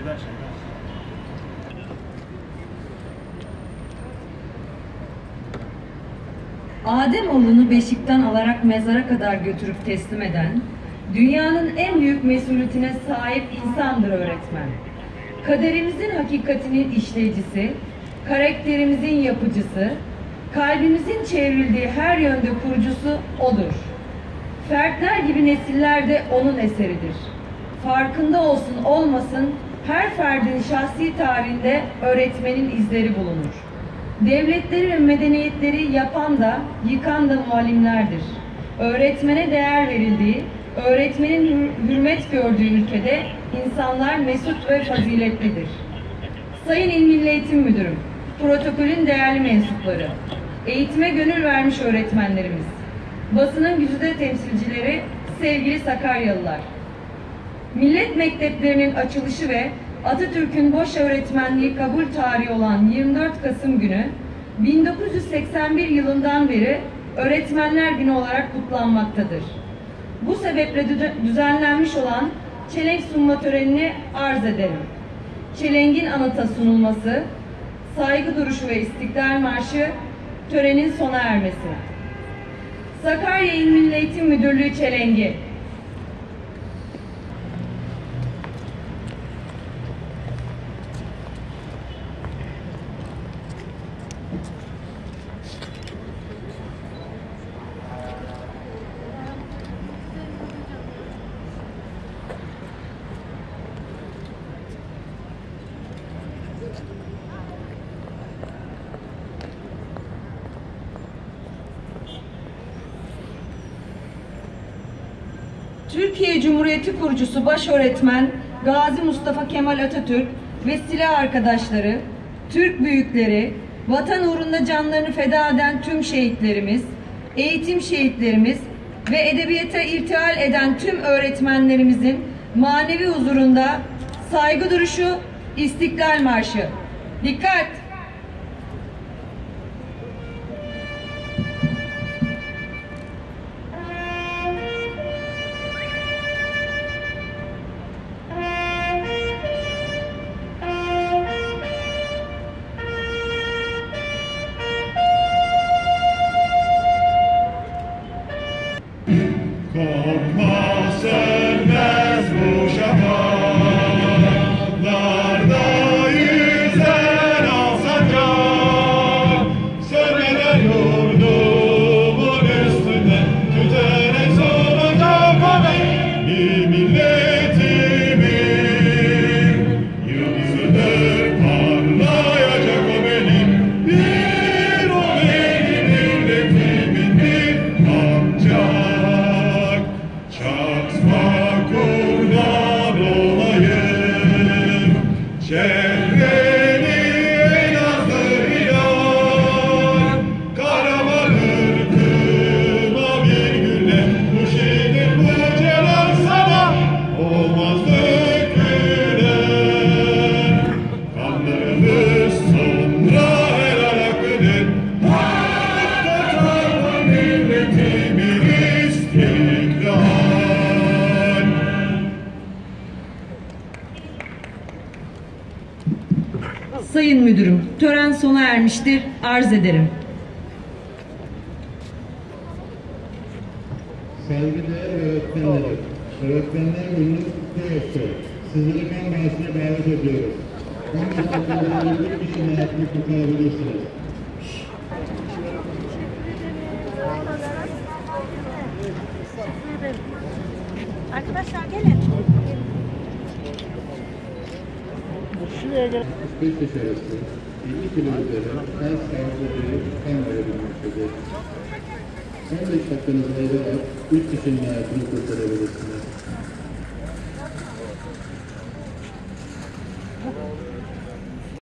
Ademoğlunu beşikten alarak mezara kadar götürüp teslim eden, dünyanın en büyük mesuliyetine sahip insandır öğretmen. Kaderimizin hakikatinin işleyicisi, karakterimizin yapıcısı, kalbimizin çevrildiği her yönde kurucusu O'dur. Fertler gibi nesiller de O'nun eseridir. Farkında olsun olmasın her ferdin şahsi tarihinde öğretmenin izleri bulunur. Devletleri ve medeniyetleri yapan da, yıkan da muallimlerdir. Öğretmene değer verildiği, öğretmenin hürmet gördüğü ülkede insanlar mesut ve faziletlidir. Sayın İl Milli Eğitim Müdürüm, protokolün değerli mensupları, eğitime gönül vermiş öğretmenlerimiz, basının güzide temsilcileri, sevgili Sakaryalılar. Millet mekteplerinin açılışı ve Atatürk'ün boş öğretmenliği kabul tarihi olan 24 Kasım günü 1981 yılından beri Öğretmenler Günü olarak kutlanmaktadır. Bu sebeple düzenlenmiş olan çelenk sunma törenini arz ederim. Çelengin anıta sunulması, saygı duruşu ve İstiklal Marşı, törenin sona ermesi. Sakarya İl Milli Eğitim Müdürlüğü çelengi. Türkiye Cumhuriyeti kurucusu başöğretmen Gazi Mustafa Kemal Atatürk ve silah arkadaşları, Türk büyükleri, vatan uğrunda canlarını feda eden tüm şehitlerimiz, eğitim şehitlerimiz ve edebiyata irtihal eden tüm öğretmenlerimizin manevi huzurunda saygı duruşu, İstiklal Marşı. Dikkat! Korkma sönmez bu şafaklarda yüzen alsancak, sönmeden yurdumun üstünde tüterek solacak bir milletimin yıldızıdır parlayacak o benim, bir o benim milletimin bir ancak. Çatma kurban olayım, çehreni en azdır ilan, karaman ırkıma bir gülle, bu şehir bu celal sana olmaz dökülen, kanlarımız sonra helal hakkıdır, kurtarma milletimin istiklal. Sayın Müdürüm, tören sona ermiştir. Arz ederim. Saygıdeğer öğretmenlerim, Öğretmenler Günü'nü kutluyoruz. Sizleri kan bağışına davet ediyoruz. 15 dakikada bir kişinin hayatını kurtarabilirsiniz. Arkadaşlar gelin. Şuraya gel. 45 yaş arası 50 kilo üzeri her sağlıklı bir kan verebilmektedir. 15 dakikanızı ayırarak 3 kişinin hayatını kurtarabilirsiniz.